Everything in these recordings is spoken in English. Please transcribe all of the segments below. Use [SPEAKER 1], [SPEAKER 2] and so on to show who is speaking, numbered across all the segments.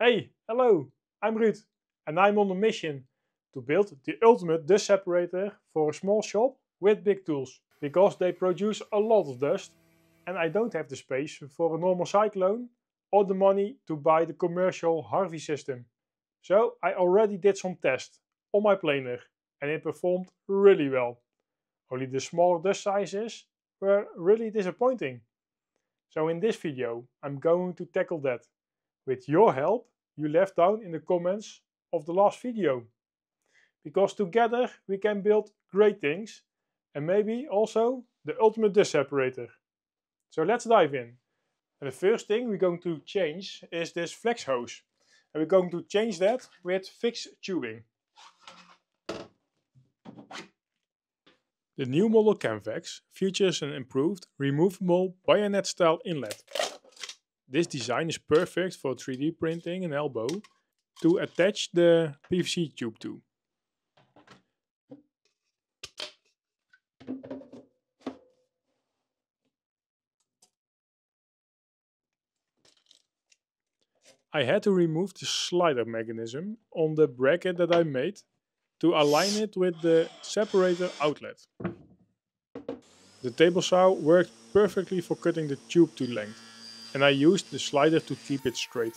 [SPEAKER 1] Hey, hello, I'm Ruud and I'm on a mission to build the ultimate dust separator for a small shop with big tools, because they produce a lot of dust and I don't have the space for a normal cyclone or the money to buy the commercial Harvey system. So I already did some tests on my planer and it performed really well. Only the smaller dust sizes were really disappointing. So in this video I'm going to tackle that with your help you left down in the comments of the last video. Because together we can build great things and maybe also the ultimate dust separator. So let's dive in. And the first thing we're going to change is this flex hose. And we're going to change that with fixed tubing. The new model Camvex features an improved removable bayonet style inlet. This design is perfect for 3D printing an elbow to attach the PVC tube to. I had to remove the slider mechanism on the bracket that I made to align it with the separator outlet. The table saw worked perfectly for cutting the tube to length, and I used the slider to keep it straight.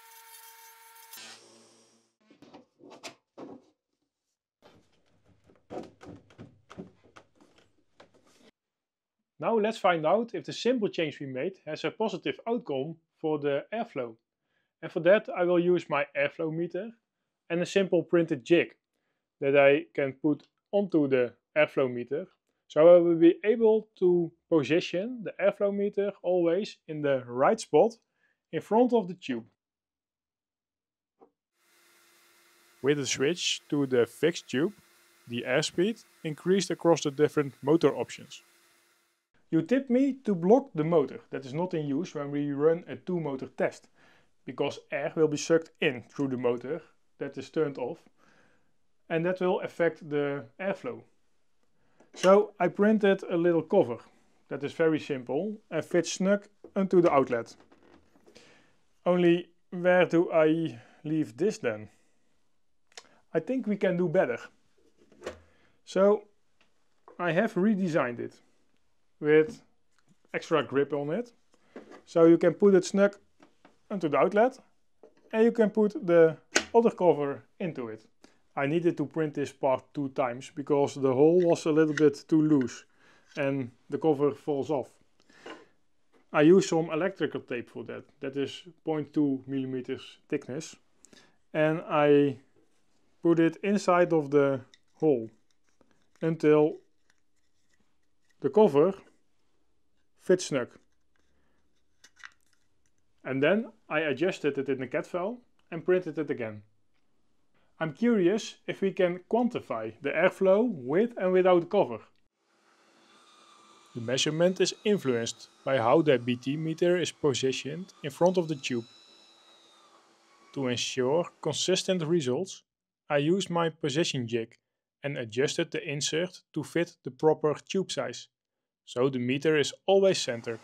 [SPEAKER 1] Now let's find out if the simple change we made has a positive outcome for the airflow. And for that I will use my airflow meter and a simple printed jig that I can put onto the airflow meter. So I will be able to position the airflow meter always in the right spot in front of the tube. With the switch to the fixed tube, the airspeed increased across the different motor options. You tipped me to block the motor that is not in use when we run a 2-motor test, because air will be sucked in through the motor that is turned off, and that will affect the airflow. So I printed a little cover that is very simple and fits snug onto the outlet. Only where do I leave this then? I think we can do better. So I have redesigned it with extra grip on it. So you can put it snug onto the outlet and you can put the other cover into it. I needed to print this part 2 times because the hole was a little bit too loose and the cover falls off. I used some electrical tape for that. That is 0.2 millimeters thickness, and I put it inside of the hole until the cover fits snug. And then I adjusted it in the CAD file and printed it again. I'm curious if we can quantify the airflow with and without the cover. The measurement is influenced by how the BT meter is positioned in front of the tube. To ensure consistent results, I used my position jig and adjusted the insert to fit the proper tube size, so the meter is always centered.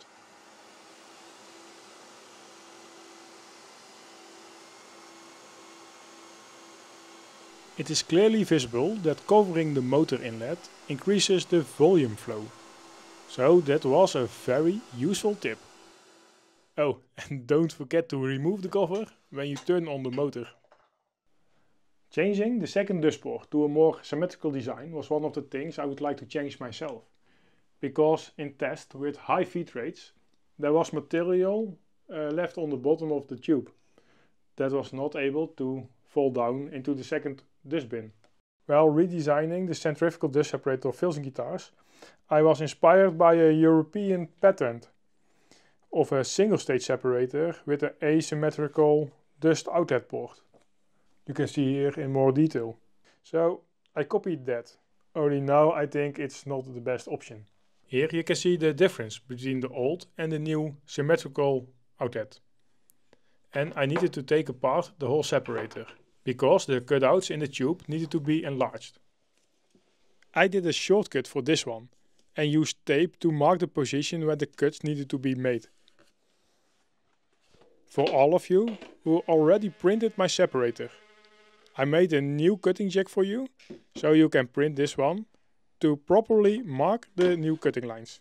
[SPEAKER 1] It is clearly visible that covering the motor inlet increases the volume flow. So that was a very useful tip. Oh, and don't forget to remove the cover when you turn on the motor. Changing the second dustport to a more symmetrical design was one of the things I would like to change myself. Because in test with high feed rates there was material left on the bottom of the tube that was not able to fall down into the second dust bin. While redesigning the centrifugal dust separator of Filson guitars, I was inspired by a European patent of a single stage separator with an asymmetrical dust outlet port. You can see here in more detail. So I copied that, only now I think it's not the best option. Here you can see the difference between the old and the new symmetrical outlet. And I needed to take apart the whole separator, because the cutouts in the tube needed to be enlarged. I did a shortcut for this one and used tape to mark the position where the cuts needed to be made. For all of you who already printed my separator, I made a new cutting jack for you, so you can print this one to properly mark the new cutting lines.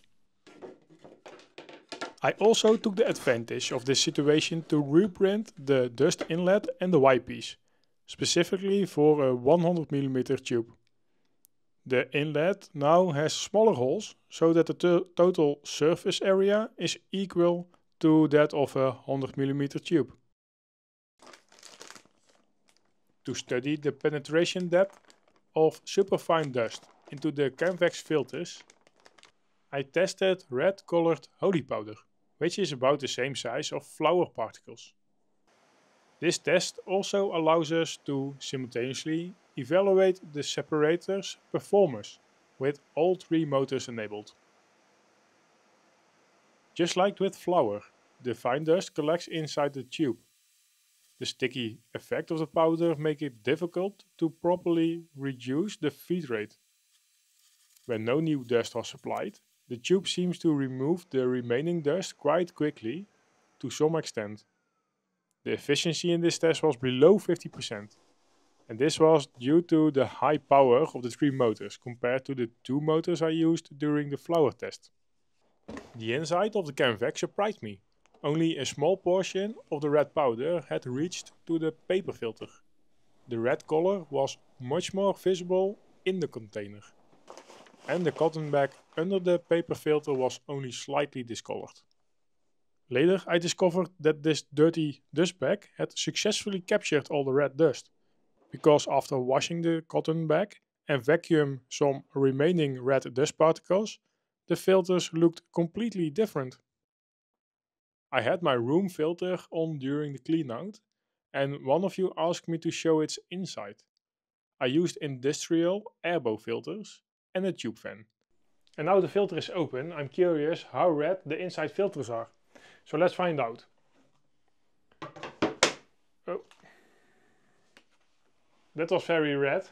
[SPEAKER 1] I also took the advantage of this situation to reprint the dust inlet and the Y-piece, specifically for a 100mm tube. The inlet now has smaller holes, so that the total surface area is equal to that of a 100mm tube. To study the penetration depth of superfine dust into the Chemvex filters, I tested red colored holy powder, which is about the same size of flour particles. This test also allows us to simultaneously evaluate the separator's performance with all 3 motors enabled. Just like with flour, the fine dust collects inside the tube. The sticky effect of the powder makes it difficult to properly reduce the feed rate. When no new dust was applied, the tube seems to remove the remaining dust quite quickly to some extent. The efficiency in this test was below 50%, and this was due to the high power of the 3 motors compared to the 2 motors I used during the flour test. The inside of the Chemvex surprised me. Only a small portion of the red powder had reached to the paper filter. The red color was much more visible in the container, and the cotton bag under the paper filter was only slightly discolored. Later I discovered that this dirty dust bag had successfully captured all the red dust, because after washing the cotton bag and vacuum some remaining red dust particles, the filters looked completely different. I had my room filter on during the clean out, and one of you asked me to show its inside. I used industrial airbow filters and a tube fan. And now the filter is open, I'm curious how red the inside filters are. So let's find out. Oh. That was very red.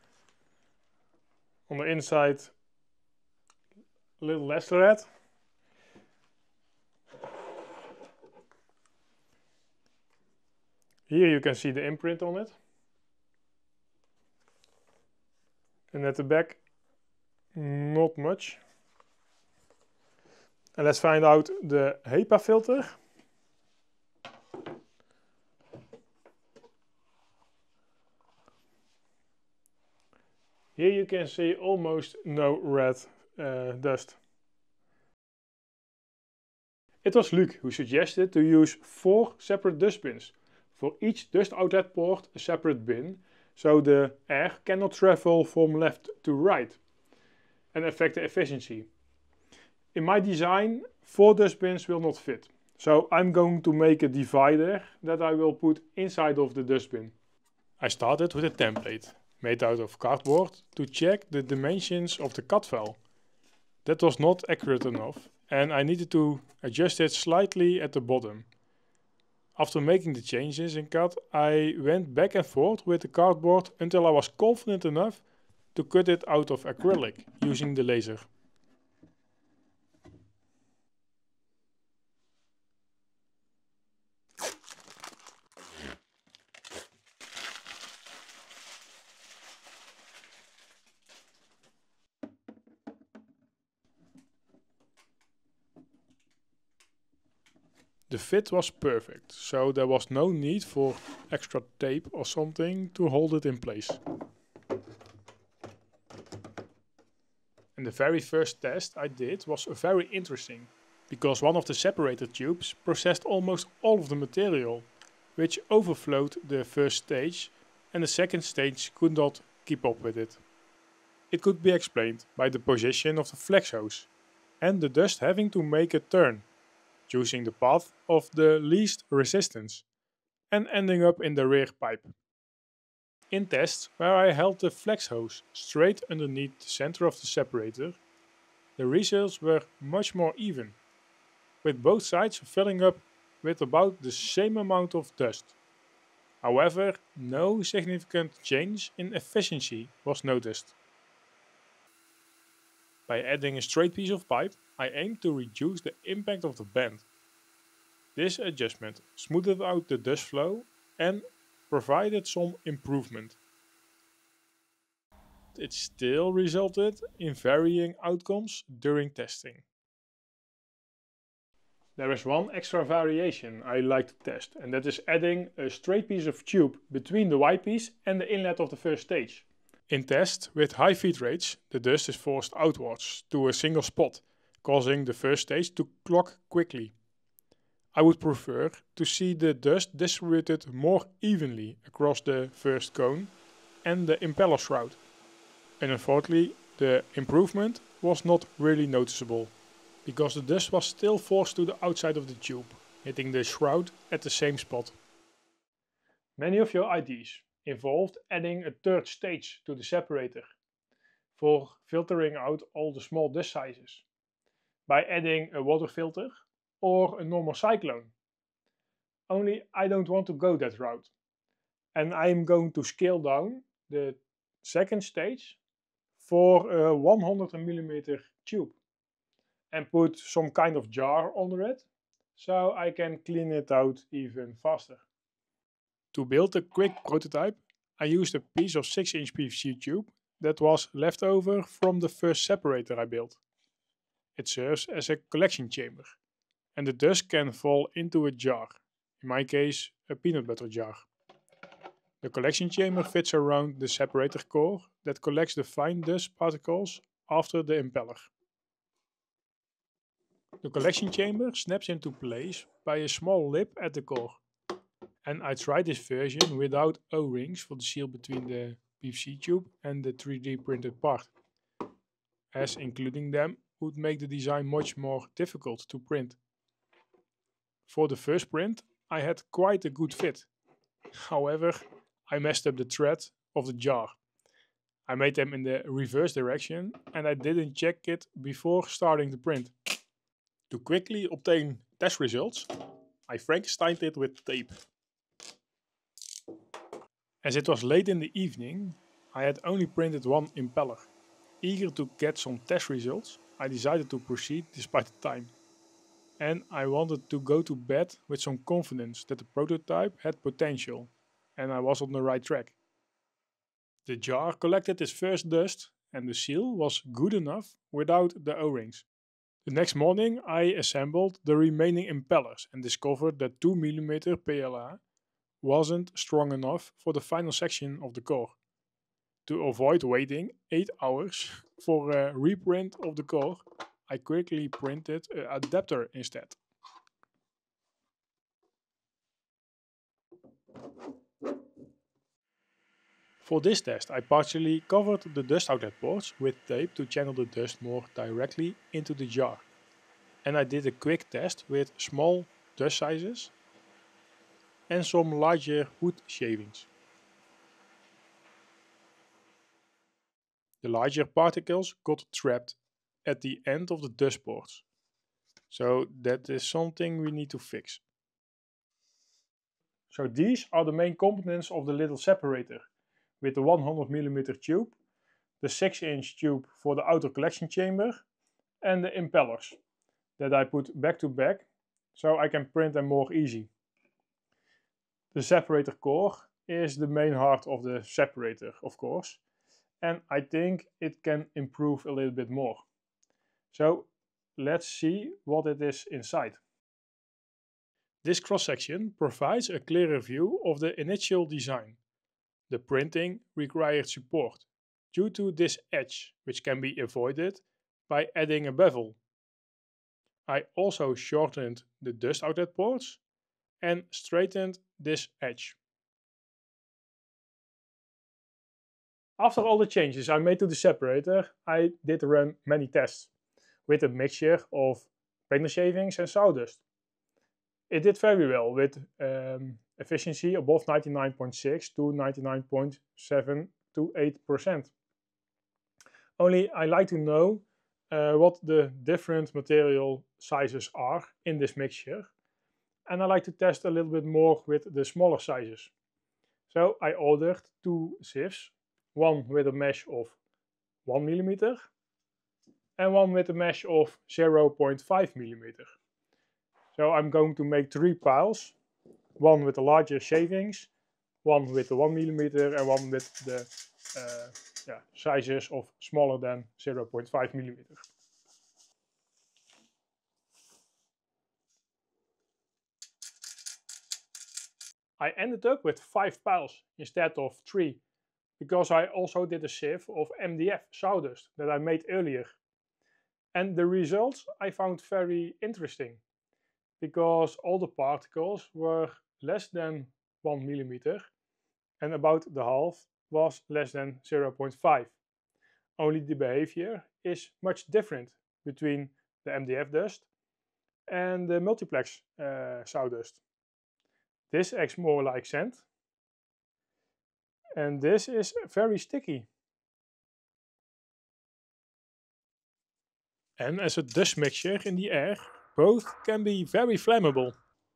[SPEAKER 1] On the inside, a little less red. Here you can see the imprint on it. And at the back, not much. And let's find out the HEPA filter. Here you can see almost no red dust. It was Luc who suggested to use 4 separate dustbins. For each dust outlet port a separate bin, so the air cannot travel from left to right and affect the efficiency. In my design, 4 dustbins will not fit, so I'm going to make a divider that I will put inside of the dustbin. I started with a template made out of cardboard to check the dimensions of the cut file. That was not accurate enough, and I needed to adjust it slightly at the bottom. After making the changes in cut, I went back and forth with the cardboard until I was confident enough to cut it out of acrylic using the laser. The fit was perfect, so there was no need for extra tape or something to hold it in place. And the very first test I did was very interesting, because one of the separator tubes processed almost all of the material, which overflowed the first stage, and the second stage could not keep up with it. It could be explained by the position of the flex hose, and the dust having to make a turn, choosing the path of the least resistance, and ending up in the rear pipe. In tests where I held the flex hose straight underneath the center of the separator, the results were much more even, with both sides filling up with about the same amount of dust. However, no significant change in efficiency was noticed. By adding a straight piece of pipe, I aimed to reduce the impact of the bend. This adjustment smoothed out the dust flow and provided some improvement. It still resulted in varying outcomes during testing. There is one extra variation I like to test, and that is adding a straight piece of tube between the Y piece and the inlet of the first stage. In tests with high feed rates, the dust is forced outwards to a single spot, causing the first stage to clog quickly. I would prefer to see the dust distributed more evenly across the first cone and the impeller shroud. And unfortunately, the improvement was not really noticeable, because the dust was still forced to the outside of the tube, hitting the shroud at the same spot. Many of your ideas involved adding a third stage to the separator for filtering out all the small dust sizes by adding a water filter or a normal cyclone. Only I don't want to go that route, and I am going to scale down the second stage for a 100mm tube and put some kind of jar under it so I can clean it out even faster. To build a quick prototype, I used a piece of 6-inch PVC tube that was left over from the first separator I built. It serves as a collection chamber, and the dust can fall into a jar, in my case a peanut butter jar. The collection chamber fits around the separator core that collects the fine dust particles after the impeller. The collection chamber snaps into place by a small lip at the core. And I tried this version without O-rings for the seal between the PVC tube and the 3D printed part, as including them would make the design much more difficult to print. For the first print I had quite a good fit. However, I messed up the thread of the jar. I made them in the reverse direction and I didn't check it before starting the print. To quickly obtain test results, I Frankensteined it with tape. As it was late in the evening, I had only printed one impeller. Eager to get some test results, I decided to proceed despite the time. And I wanted to go to bed with some confidence that the prototype had potential and I was on the right track. The jar collected its first dust and the seal was good enough without the O-rings. The next morning I assembled the remaining impellers and discovered that 2mm PLA wasn't strong enough for the final section of the core. To avoid waiting 8 hours for a reprint of the core, I quickly printed an adapter instead. For this test I partially covered the dust outlet ports with tape to channel the dust more directly into the jar. And I did a quick test with small dust sizes and some larger wood shavings. The larger particles got trapped at the end of the dust ports, so that is something we need to fix. So these are the main components of the little separator, with the 100mm tube, the 6-inch tube for the outer collection chamber and the impellers that I put back to back so I can print them more easy. The separator core is the main heart of the separator, of course, and I think it can improve a little bit more. So let's see what it is inside. This cross-section provides a clearer view of the initial design. The printing required support due to this edge, which can be avoided by adding a bevel. I also shortened the dust outlet ports and straightened this edge. After all the changes I made to the separator, I did run many tests with a mixture of painter shavings and sawdust. It did very well with efficiency above 99.6 to 99.7 to 8%. Only I like to know what the different material sizes are in this mixture, and I like to test a little bit more with the smaller sizes. So I ordered 2 sieves, one with a mesh of 1mm and one with a mesh of 0.5mm. So I'm going to make 3 piles, one with the larger shavings, one with the 1 millimeter, and one with the sizes of smaller than 0.5 millimeter. I ended up with 5 piles instead of 3, because I also did a sieve of MDF sawdust that I made earlier. And the results I found very interesting, because all the particles were less than 1 millimeter and about the half was less than 0.5. Only the behavior is much different between the MDF dust and the multiplex sawdust. This acts more like sand, and this is very sticky. And as a dust mixture in the air, both can be very flammable.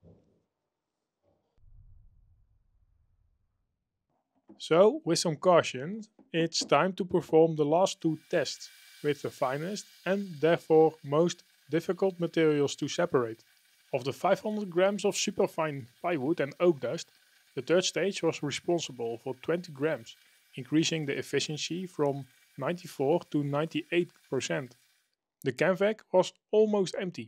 [SPEAKER 1] So, with some caution, it's time to perform the last 2 tests with the finest and therefore most difficult materials to separate. Of the 500 grams of superfine plywood and oak dust, the third stage was responsible for 20 grams, increasing the efficiency from 94 to 98%. The CAMVAC was almost empty.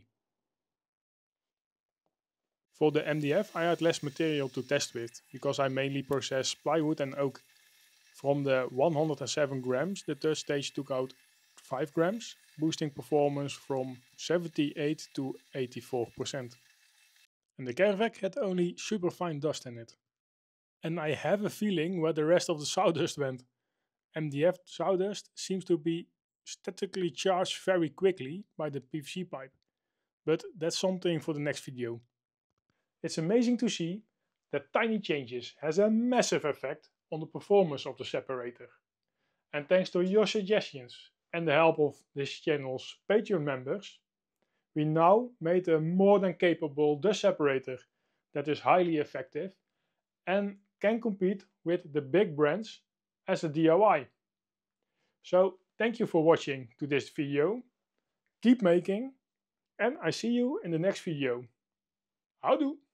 [SPEAKER 1] For the MDF I had less material to test with, because I mainly process plywood and oak. From the 107 grams, the third stage took out 5 grams, boosting performance from 78 to 84%. And the CAMVAC had only superfine dust in it. And I have a feeling where the rest of the sawdust went. MDF sawdust seems to be statically charged very quickly by the PVC pipe, but that's something for the next video. It's amazing to see that tiny changes has a massive effect on the performance of the separator. And thanks to your suggestions and the help of this channel's Patreon members, we now made a more than capable dust separator that is highly effective and can compete with the big brands as a DIY. So thank you for watching to this video, keep making, and I see you in the next video. Houdoe!